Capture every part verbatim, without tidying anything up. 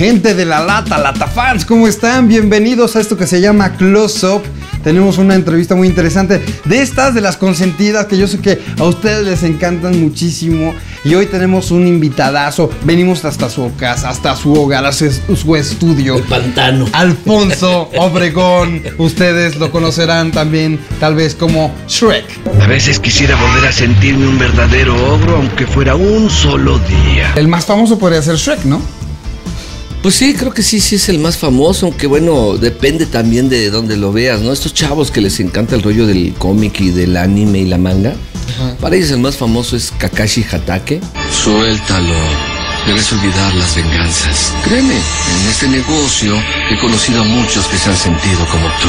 Gente de la lata, lata fans, ¿cómo están? Bienvenidos a esto que se llama Close Up. Tenemos una entrevista muy interesante de estas, de las consentidas, que yo sé que a ustedes les encantan muchísimo. Y hoy tenemos un invitadazo. Venimos hasta su casa, hasta su hogar, hasta su estudio. El pantano. Alfonso Obregón. Ustedes lo conocerán también, tal vez como Shrek. A veces quisiera volver a sentirme un verdadero ogro, aunque fuera un solo día. El más famoso podría ser Shrek, ¿no? Pues sí, creo que sí, sí es el más famoso, aunque bueno, depende también de dónde lo veas, ¿no? Estos chavos que les encanta el rollo del cómic y del anime y la manga, ajá, para ellos el más famoso es Kakashi Hatake. Suéltalo, debes olvidar las venganzas. Créeme, en este negocio he conocido a muchos que se han sentido como tú.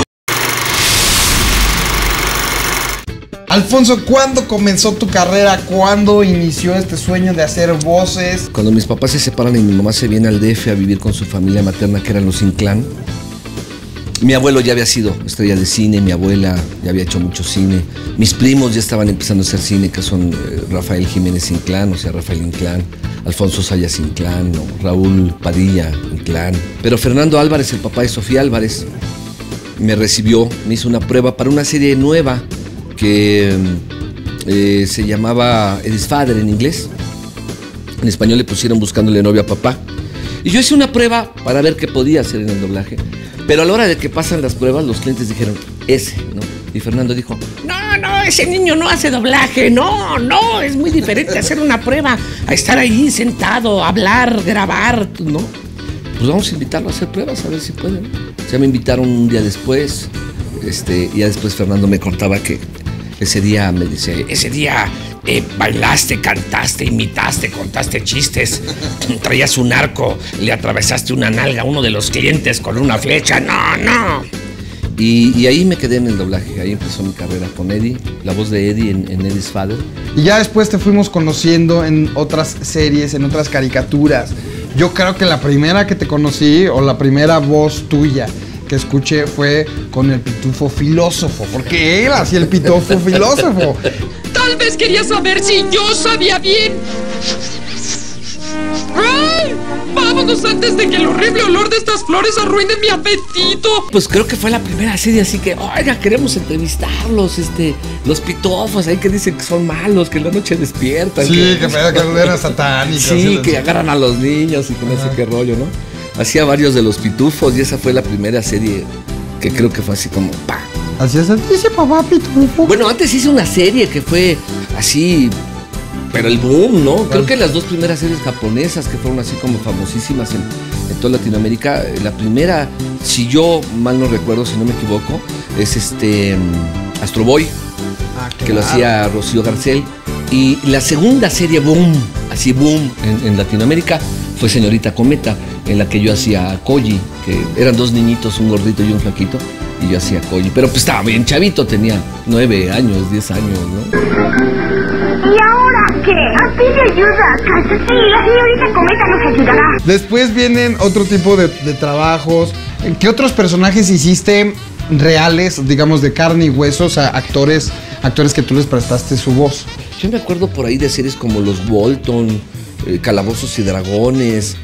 Alfonso, ¿cuándo comenzó tu carrera? ¿Cuándo inició este sueño de hacer voces? Cuando mis papás se separan y mi mamá se viene al D F a vivir con su familia materna, que eran los Inclán. Mi abuelo ya había sido estrella de cine, mi abuela ya había hecho mucho cine. Mis primos ya estaban empezando a hacer cine, que son eh, Rafael Jiménez Inclán, o sea, Rafael Inclán, Alfonso Sayas Inclán, o Raúl Padilla Inclán. Pero Fernando Álvarez, el papá de Sofía Álvarez, me recibió, me hizo una prueba para una serie nueva que eh, se llamaba Eddie's Father en inglés. En español le pusieron Buscándole novia a papá. Y yo hice una prueba para ver qué podía hacer en el doblaje. Pero a la hora de que pasan las pruebas, los clientes dijeron, ese, ¿no? Y Fernando dijo, no, no, ese niño no hace doblaje, no, no, es muy diferente hacer una prueba a estar ahí sentado, hablar, grabar, ¿no? Pues vamos a invitarlo a hacer pruebas, a ver si puede, ¿no? O sea, me invitaron un día después, este, y ya después Fernando me contaba que ese día me dice, ese día eh, bailaste, cantaste, imitaste, contaste chistes, traías un arco, le atravesaste una nalga a uno de los clientes con una flecha, no, no. Y, y ahí me quedé en el doblaje, ahí empezó mi carrera con Eddie, la voz de Eddie en, en Eddie's Father. Y ya después te fuimos conociendo en otras series, en otras caricaturas. Yo creo que la primera que te conocí, o la primera voz tuya que escuché, fue con el Pitufo Filósofo, porque él hacía el Pitufo Filósofo. Tal vez quería saber si yo sabía bien. ¡Ay! ¡Vámonos antes de que el horrible olor de estas flores arruine mi apetito! Pues creo que fue la primera serie, así que, oiga, queremos entrevistarlos, este, los pitufos, ahí que dicen que son malos, que en la noche despiertan. Sí, que, que, que eran satánicos. Sí, que agarran a los niños y que no sé qué rollo, ¿no? Hacía varios de los pitufos y esa fue la primera serie que creo que fue así como ¡pa! Así es, dice papá Pitufo. Bueno, antes hice una serie que fue así, pero el boom, ¿no? Creo que las dos primeras series japonesas que fueron así como famosísimas en, en toda Latinoamérica. La primera, si yo mal no recuerdo, si no me equivoco, es este Astro Boy, ah, claro, que lo hacía Rocío Garcel. Y la segunda serie boom, así boom en, en Latinoamérica, fue Señorita Cometa, en la que yo hacía a Koji, que eran dos niñitos, un gordito y un flaquito, y yo hacía a Koji. Pero pues estaba bien chavito, tenía nueve años, diez años, ¿no? ¿Y ahora qué? ¿A pide ayuda? Sí, la señorita Cometa nos ayudará. Después vienen otro tipo de, de trabajos. ¿Qué otros personajes hiciste reales, digamos, de carne y huesos, a actores, actores que tú les prestaste su voz? Yo me acuerdo por ahí de series como Los Bolton, eh, Calabozos y Dragones,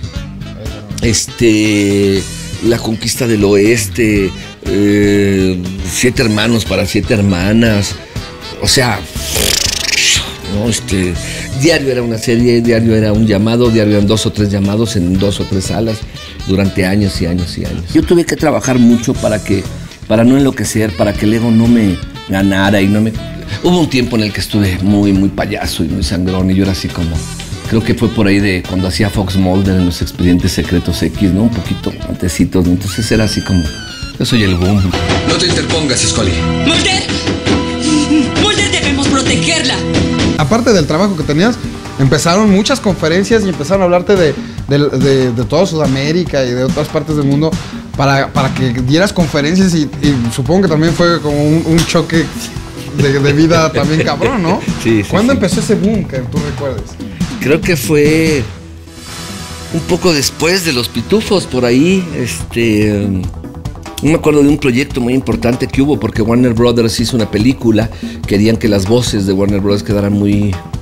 este, La Conquista del Oeste, eh, Siete Hermanos para Siete Hermanas, o sea, no, este, Diario era una serie, Diario era un llamado, Diario eran dos o tres llamados en dos o tres salas durante años y años y años. Yo tuve que trabajar mucho para que, para no enloquecer, para que el ego no me ganara y no me... Hubo un tiempo en el que estuve muy, muy payaso y muy sangrón y yo era así como... Creo que fue por ahí de cuando hacía Fox Mulder en los Expedientes Secretos X, ¿no? Un poquito antecitos, ¿no? Entonces era así como... Yo soy el boom. No te interpongas, Scully. ¡Mulder! ¡Mulder, debemos protegerla! Aparte del trabajo que tenías, empezaron muchas conferencias y empezaron a hablarte de, de, de, de toda Sudamérica y de otras partes del mundo para, para que dieras conferencias y, y supongo que también fue como un, un choque de, de vida también cabrón, ¿no? Sí, sí. ¿Cuándo sí. empezó ese boom que tú recuerdes? Creo que fue un poco después de los pitufos, por ahí, este... No me acuerdo de un proyecto muy importante que hubo porque Warner Brothers hizo una película, querían que las voces de Warner Brothers quedaran muy,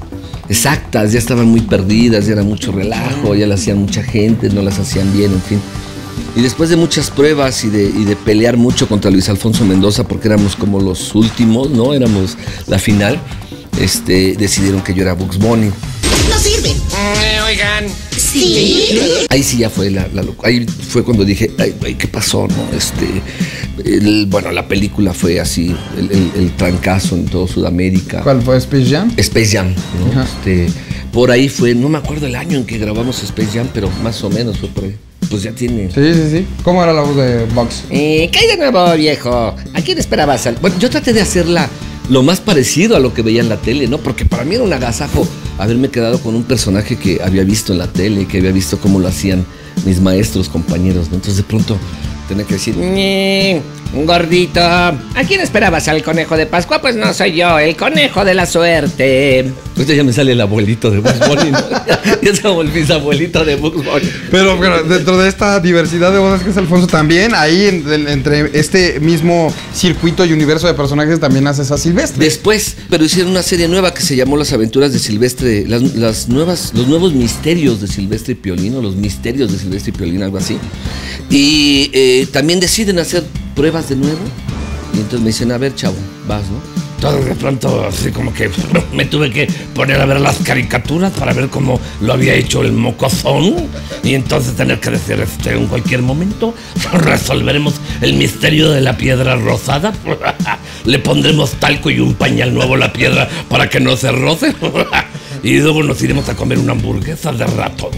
exactas, ya estaban muy perdidas, ya era mucho relajo, ya las hacían mucha gente, no las hacían bien, en fin. Y después de muchas pruebas y de, y de pelear mucho contra Luis Alfonso Mendoza, porque éramos como los últimos, ¿no? Éramos la final, este, decidieron que yo era Bugs Bunny. No sirven. Eh, oigan. Sí. Ahí sí ya fue la, la locura. Ahí fue cuando dije, ay, ay, ¿qué pasó, no? Este, el, bueno, la película fue así, el, el, el trancazo en todo Sudamérica. ¿Cuál fue? ¿Space Jam? Space Jam, ¿no? Ajá. Este, por ahí fue, no me acuerdo el año en que grabamos Space Jam, pero más o menos fue por ahí. Pues ya tiene. Sí, sí, sí. ¿Cómo era la voz de Bugs? Eh, ¿qué hay de nuevo, viejo? ¿A quién esperabas? Al... Bueno, yo traté de hacerla lo más parecido a lo que veía en la tele, ¿no? Porque para mí era un agasajo haberme quedado con un personaje que había visto en la tele, que había visto cómo lo hacían mis maestros, compañeros, ¿no? Entonces de pronto tenía que decir, un gordito, ¿a quién esperabas? ¿Al conejo de Pascua? Pues no soy yo, el conejo de la suerte. Ahorita ya me sale el abuelito de Bugs Bunny, ¿no? Ya se volvió el bisabuelito de Bugs Bunny. Pero, pero dentro de esta diversidad de voces que es Alfonso, también ahí en- en- entre este mismo circuito y universo de personajes también haces a Silvestre. Después, pero hicieron una serie nueva que se llamó Las Aventuras de Silvestre, las, las nuevas, los nuevos misterios de Silvestre y Piolín, o los misterios de Silvestre y Piolín, algo así. Y eh, también deciden hacer pruebas de nuevo. Y entonces me dicen, a ver, chavo, vas, ¿no? Todo de pronto, así como que me tuve que poner a ver las caricaturas para ver cómo lo había hecho el mocozón. Y entonces tener que decir, este, en cualquier momento resolveremos el misterio de la piedra rosada. Le pondremos talco y un pañal nuevo a la piedra para que no se roce. Y luego nos iremos a comer una hamburguesa de ratón.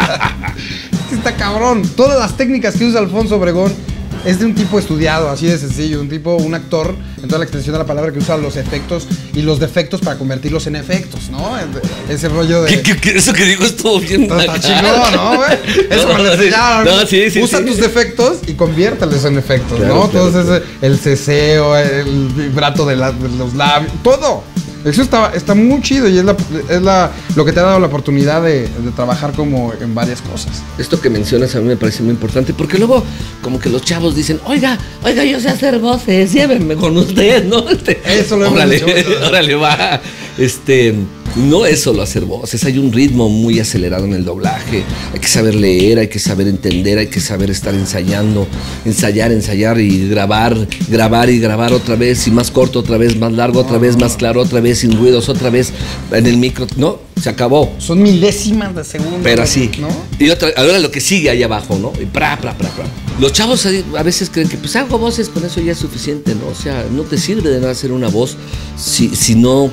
Está cabrón. Todas las técnicas que usa Alfonso Obregón es de un tipo estudiado, así de sencillo. Un tipo, un actor, en toda la extensión de la palabra, que usa los efectos y los defectos para convertirlos en efectos, ¿no? Ese rollo de... ¿Qué, qué, qué? Eso que digo estuvo bien. Está acá. chingón, ¿no, güey? Eso No, me lo sí. enseñaron. No, sí, sí, Usa sí. tus defectos y conviértelos en efectos, Claro, ¿no? claro, Todo claro. ese, el ceseo, el vibrato de, la- de los labios, todo. Eso está, está muy chido y es, la, es la, lo que te ha dado la oportunidad de, de trabajar como en varias cosas. Esto que mencionas a mí me parece muy importante, porque luego como que los chavos dicen, oiga, oiga, yo sé hacer voces, llévenme con usted, ¿no? Este, Eso lo hemos órale, dicho, ¿no? órale, va. Este, no es solo hacer voces, hay un ritmo muy acelerado en el doblaje, hay que saber leer, hay que saber entender, hay que saber estar ensayando, ensayar, ensayar y grabar, grabar y grabar otra vez, y más corto otra vez, más largo otra vez, más claro otra vez, sin ruidos otra vez, en el micro, no, se acabó. Son milésimas de segundo. Pero así, ¿no? y otra, ahora lo que sigue ahí abajo, ¿no? Y pra, pra, pra, pra. Los chavos a a veces creen que pues hago voces, con eso ya es suficiente, ¿no? O sea, no te sirve de nada hacer una voz si, si no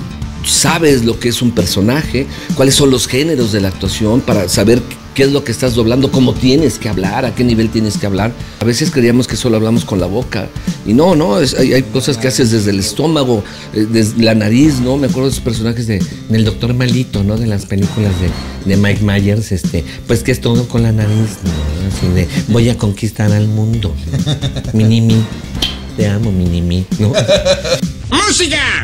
sabes lo que es un personaje, cuáles son los géneros de la actuación, para saber qué es lo que estás doblando, cómo tienes que hablar, a qué nivel tienes que hablar. A veces creíamos que solo hablamos con la boca, y no, no, es- hay, hay cosas que haces desde el estómago, eh, desde la nariz, ¿no? Me acuerdo de esos personajes de, del Doctor Malito, ¿no? De las películas de, de Mike Myers, este, pues que es todo con la nariz, ¿no? Así de, voy a conquistar al mundo. Minimi, te amo, Minimi, ¿no? ¡Música!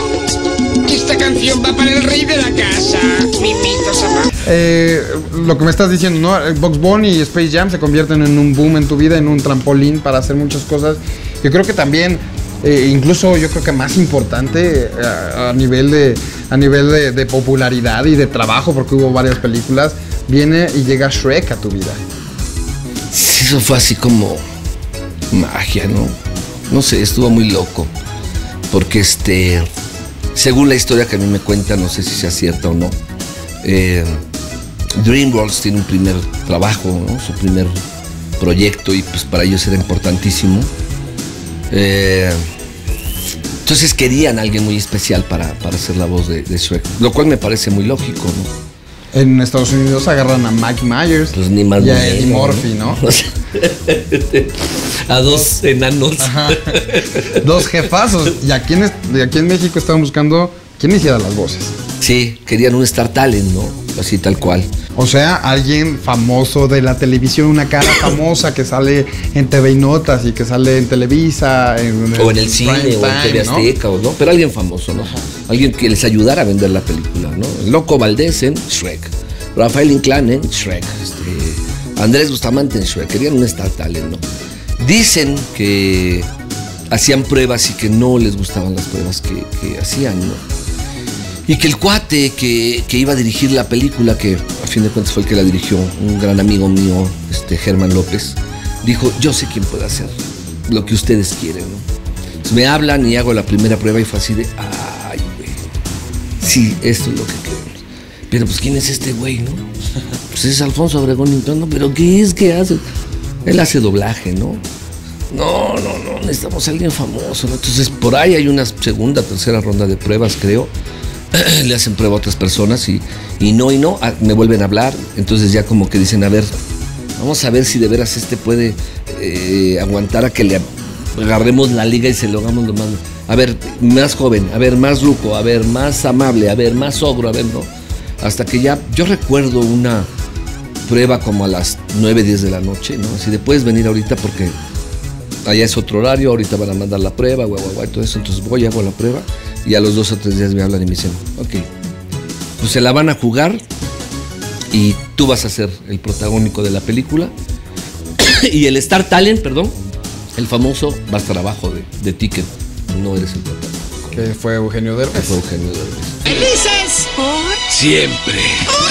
Esta canción va para el rey de la casa, Mimito Sama. Eh, lo que me estás diciendo, ¿no? Bugs Bunny y Space Jam se convierten en un boom en tu vida, en un trampolín para hacer muchas cosas. Yo creo que también, eh, incluso yo creo que más importante eh, a, a nivel, de, a nivel de, de popularidad y de trabajo, porque hubo varias películas, viene y llega Shrek a tu vida. Sí, eso fue así como magia, ¿no? No sé, estuvo muy loco. Porque este, según la historia que a mí me cuentan, no sé si sea cierta o no, eh, DreamWorks tiene un primer trabajo, ¿no? Su primer proyecto, y pues para ellos era importantísimo. Eh, entonces querían a alguien muy especial para, para hacer la voz de, de Shrek, lo cual me parece muy lógico, ¿no? En Estados Unidos agarran a Mike Myers Pues ni más y ni a Eddie menos, Murphy, ¿no? O sea, a dos enanos. Ajá. Dos jefazos. Y aquí en, est- y aquí en México estaban buscando quién hiciera las voces. Sí, querían un Star Talent, ¿no? Así tal cual. O sea, alguien famoso de la televisión, una cara famosa que sale en T V y Notas y que sale en Televisa, en, O en el cine, prime o en T V time, ¿no? Azteca, o no, pero alguien famoso, ¿no? Alguien que les ayudara a vender la película, ¿no? El Loco Valdés en Shrek, Rafael Inclán en Shrek, este, Andrés Bustamante en Shrek, querían un Star Talent, ¿no? Dicen que hacían pruebas y que no les gustaban las pruebas que, que hacían, ¿no? Y que el cuate que, que iba a dirigir la película, que a fin de cuentas fue el que la dirigió, un gran amigo mío, este Germán López, dijo, yo sé quién puede hacer lo que ustedes quieren, ¿no? Entonces me hablan y hago la primera prueba y fue así de, ay, güey, sí, esto es lo que queremos. Pero pues, ¿quién es este güey, no? Pues es Alfonso Obregón Intón, ¿no? ¿Pero qué es? ¿Qué hace? Él hace doblaje, ¿no? No, no, no, necesitamos a alguien famoso, ¿no? Entonces por ahí hay una segunda, tercera ronda de pruebas, creo. Le hacen prueba a otras personas y, y no, y no, me vuelven a hablar. Entonces ya como que dicen, a ver, vamos a ver si de veras este puede eh, aguantar a que le agarremos la liga y se lo hagamos lo más... A ver, más joven, a ver, más ruco, a ver, más amable, a ver, más ogro, a ver, ¿no? Hasta que ya, yo recuerdo una prueba como a las nueve, diez de la noche, ¿no? Así de, puedes venir ahorita porque allá es otro horario, ahorita van a mandar la prueba, guau, guau, guau, todo eso. Entonces voy, hago la prueba y a los dos o tres días me hablan y me dicen, ok, pues se la van a jugar y tú vas a ser el protagónico de la película y el Star Talent, perdón, el famoso va a estar abajo de, de Ticket, no eres el protagónico. Que fue Eugenio Derbez. Que fue Eugenio Derbez. ¡Felices! Siempre.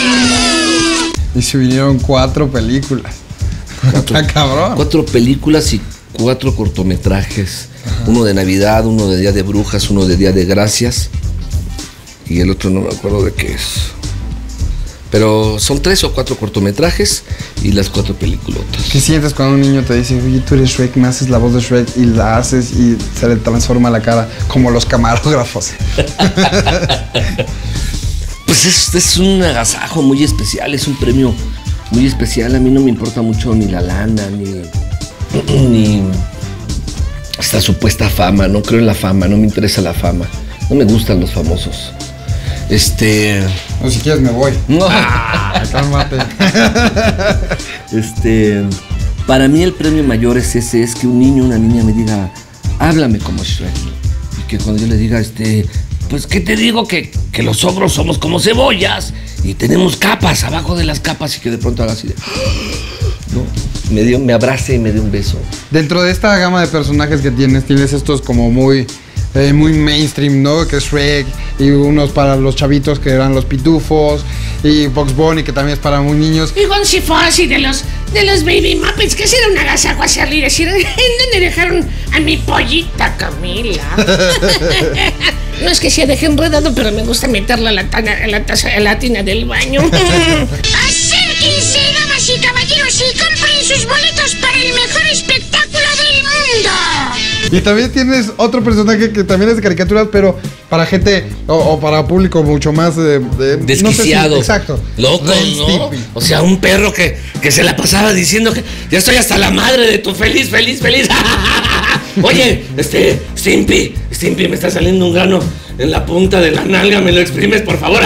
Y se vinieron cuatro películas. Cuatro, Está cabrón. Cuatro películas y cuatro cortometrajes. Ajá. Uno de Navidad, uno de Día de Brujas, uno de Día de Gracias. Y el otro no me acuerdo de qué es. Pero son tres o cuatro cortometrajes y las cuatro películas. ¿Qué sientes cuando un niño te dice, oye, tú eres Shrek, me haces la voz de Shrek y la haces y se le transforma la cara como los camarógrafos? Pues es, es un agasajo muy especial, es un premio muy especial. A mí no me importa mucho ni la lana, ni, ni esta supuesta fama. No creo en la fama, no me interesa la fama. No me gustan los famosos. Este... No, si quieres me voy. No. Ah, cálmate. Este... Para mí el premio mayor es ese, es que un niño o una niña me diga, háblame como Shrek. Y que cuando yo le diga, este... Pues, ¿qué te digo? Que, que los ogros somos como cebollas y tenemos capas abajo de las capas y que de pronto haga así de... ¿no? Me, dio, me abrace y me dé un beso. Dentro de esta gama de personajes que tienes, tienes estos como muy... Eh, muy mainstream, ¿no? Que es Shrek, y unos para los chavitos que eran los pitufos, y Bugs Bunny, que también es para muy niños. Y Gonzi Fossi de los, de los Baby Muppets, que será un agasajo hacerle y decir, ¿en dónde dejaron a mi pollita Camila? No es que se deje enredado, pero me gusta meterla a la, tana, a la taza, a la tina del baño. Acérquense, damas y caballeros, y compren sus boletos para el mejor espectáculo del mundo. Y también tienes otro personaje que también es de caricaturas, pero para gente o, o para público mucho más de, de desquiciado. No sé si, exacto. Loco, ¿no? O sea, un perro que, que se la pasaba diciendo que ya estoy hasta la madre de tu feliz, feliz, feliz. Oye, este, Stimpy, Stimpy, me está saliendo un grano en la punta de la nalga, ¿me lo exprimes, por favor?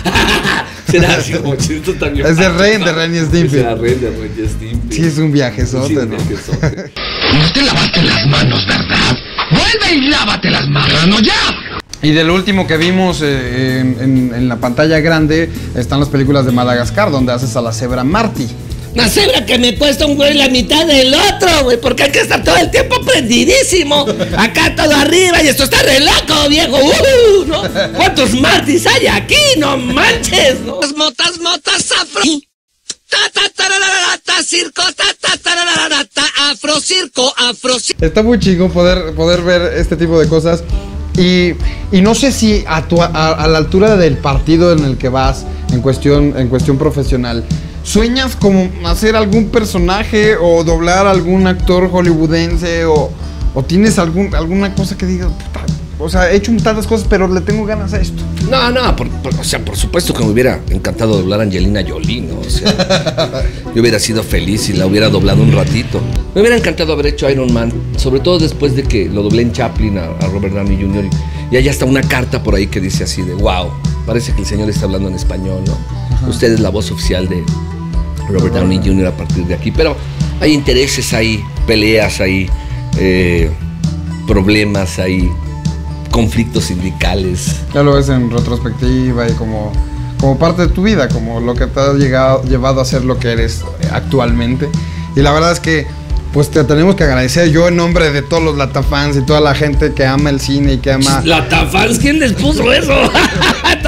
Será así como chiste también. Es de Ren, de Ren y Stimpy. Es de Ren, de Ren y Stimpy. Sí, es un viajezote, sí, ¿no? Un viajezote. No te lavaste las manos, ¿verdad? ¡Vuelve y lávate las manos ya! Y del último que vimos eh, en, en, en la pantalla grande están las películas de Madagascar, donde haces a la cebra Marty. Una cebra que me cuesta un güey la mitad del otro, güey, porque hay que estar todo el tiempo prendidísimo. Acá todo arriba y esto está re loco, viejo. Uh, ¿no? ¿Cuántos Martys hay aquí? No manches, ¿no? Motas, motas, afro. Ta, ta, tarararata, circo, ta, ta, tarararata, afro, circo, afro, circo. Está muy chido poder, poder ver este tipo de cosas. Y, y no sé si a, tu, a, a la altura del partido en el que vas, en cuestión, en cuestión profesional, ¿sueñas como hacer algún personaje o doblar a algún actor hollywoodense o, o tienes algún, alguna cosa que digas, puta, o sea, he hecho tantas cosas pero le tengo ganas a esto? No, no, por, por, o sea, por supuesto que me hubiera encantado doblar a Angelina Jolie, ¿no? O sea, yo hubiera sido feliz si la hubiera doblado un ratito. Me hubiera encantado haber hecho Iron Man, sobre todo después de que lo doblé en Chaplin a, a Robert Downey junior Y, y hay hasta una carta por ahí que dice así de, wow, parece que el señor está hablando en español, ¿no? Ajá. Usted es la voz oficial de Robert Downey junior a partir de aquí. Pero hay intereses, hay peleas, hay eh, problemas, hay conflictos sindicales. Ya lo ves en retrospectiva y como, como parte de tu vida, como lo que te ha llegado, llevado a ser lo que eres actualmente. Y la verdad es que pues te tenemos que agradecer, yo en nombre de todos los Latafans y toda la gente que ama el cine y que ama... ¿Latafans? ¿Quién les puso eso? Está toda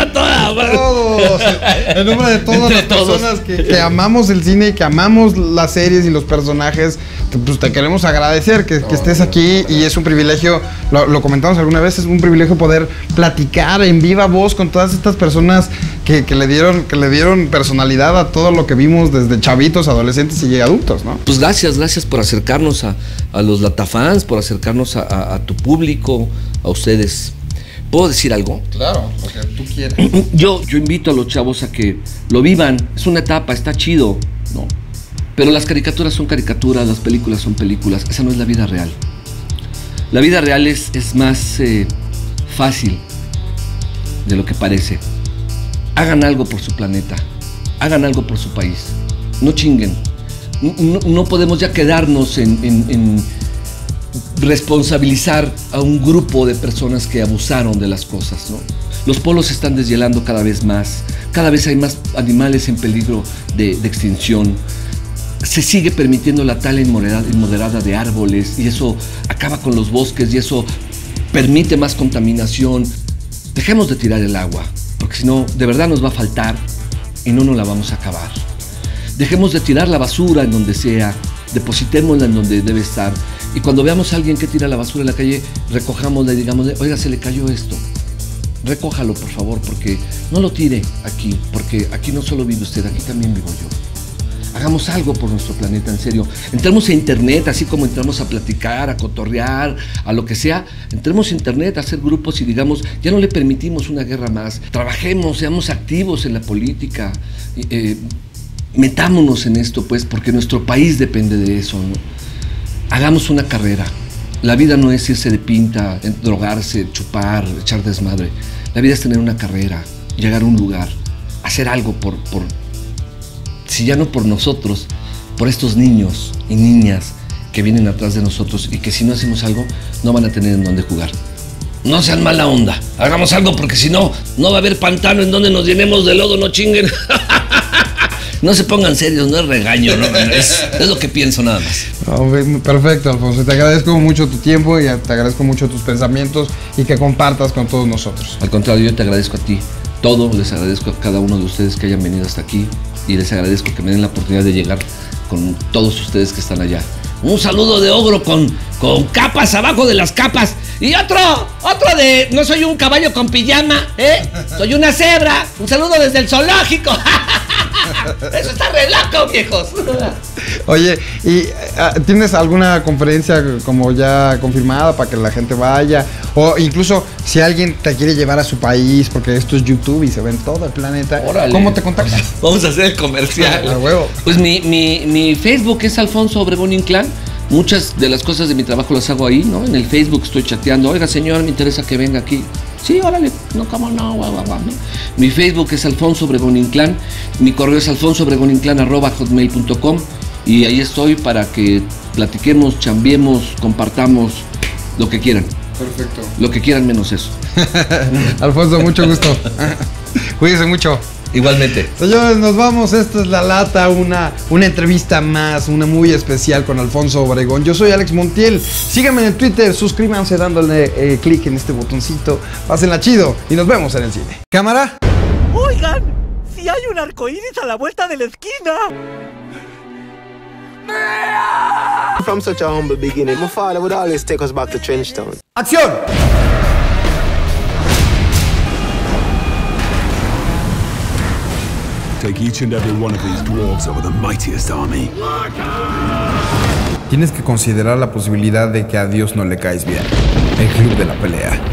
todos. En nombre de todas las personas que, que amamos el cine y que amamos las series y los personajes, pues te queremos agradecer que, que estés aquí y es un privilegio, lo, lo comentamos alguna vez, es un privilegio poder platicar en viva voz con todas estas personas que, que, le dieron, que le dieron personalidad a todo lo que vimos desde chavitos, adolescentes y adultos, ¿no? Pues gracias, gracias por acercarnos a, a los Latafans, por acercarnos a, a, a tu público, a ustedes. ¿Puedo decir algo? Claro, lo que tú quieras. Yo, yo invito a los chavos a que lo vivan, es una etapa, está chido, ¿no? Pero las caricaturas son caricaturas, las películas son películas, esa no es la vida real. La vida real es, es más eh, fácil de lo que parece. Hagan algo por su planeta, hagan algo por su país, no chinguen. No, no podemos ya quedarnos en, en, en responsabilizar a un grupo de personas que abusaron de las cosas, ¿no? Los polos se están deshielando cada vez más, cada vez hay más animales en peligro de, de extinción. Se sigue permitiendo la tala inmoderada, inmoderada de árboles y eso acaba con los bosques y eso permite más contaminación. Dejemos de tirar el agua, porque si no, de verdad nos va a faltar y no nos la vamos a acabar. Dejemos de tirar la basura en donde sea, depositémosla en donde debe estar. Y cuando veamos a alguien que tira la basura en la calle, recojámosla y digámosle, oiga, se le cayó esto. Recójalo, por favor, porque no lo tire aquí, porque aquí no solo vive usted, aquí también vivo yo. Hagamos algo por nuestro planeta, en serio. Entremos a internet, así como entramos a platicar, a cotorrear, a lo que sea. Entremos a internet, a hacer grupos y digamos, ya no le permitimos una guerra más. Trabajemos, seamos activos en la política. Eh, metámonos en esto, pues, porque nuestro país depende de eso, ¿no? Hagamos una carrera. La vida no es irse de pinta, drogarse, chupar, echar desmadre. La vida es tener una carrera, llegar a un lugar, hacer algo por, por, si ya no por nosotros, por estos niños y niñas que vienen atrás de nosotros y que si no hacemos algo, no van a tener en dónde jugar. No sean mala onda, hagamos algo porque si no, no va a haber pantano en donde nos llenemos de lodo, no chinguen. No se pongan serios, no es regaño, no, es, es lo que pienso nada más. No, perfecto, Alfonso. Te agradezco mucho tu tiempo y te agradezco mucho tus pensamientos y que compartas con todos nosotros. Al contrario, yo te agradezco a ti todo, les agradezco a cada uno de ustedes que hayan venido hasta aquí y les agradezco que me den la oportunidad de llegar con todos ustedes que están allá. Un saludo de ogro con, con capas abajo de las capas. Y otro, otro de no soy un caballo con pijama, ¿eh? Soy una cebra. Un saludo desde el zoológico. Eso está re loco, viejos. Oye, ¿y uh, tienes alguna conferencia como ya confirmada para que la gente vaya? O incluso si alguien te quiere llevar a su país, porque esto es YouTube y se ve en todo el planeta. Órale. ¿Cómo te contactas? Vamos a hacer el comercial. A huevo. Pues mi, mi, mi Facebook es Alfonso Obregón Inclán. Muchas de las cosas de mi trabajo las hago ahí, ¿no? En el Facebook estoy chateando. Oiga, señor, me interesa que venga aquí. Sí, órale. No, cómo no, guau, guau, guau, ¿no? Mi Facebook es Alfonso Obregón Inclán. Mi correo es alfonso obregón inclán arroba hotmail punto com. Y ahí estoy para que platiquemos, chambiemos, compartamos lo que quieran. Perfecto. Lo que quieran menos eso. Alfonso, mucho gusto. Cuídense mucho. Igualmente. Señores, nos vamos. Esta es La Lata, una, una entrevista más, una muy especial con Alfonso Obregón. Yo soy Alex Montiel. Síganme en Twitter, suscríbanse dándole eh, clic en este botoncito. Pásenla chido y nos vemos en el cine. ¿Cámara? Oigan, si hay un arcoíris a la vuelta de la esquina. From such a humble beginning, my father would always take us back to Trenchtown. ¡Acción! Take each and every one of these dwarves over the mightiest army. Tienes que considerar la posibilidad de que a Dios no le caes bien. El Club de la Pelea.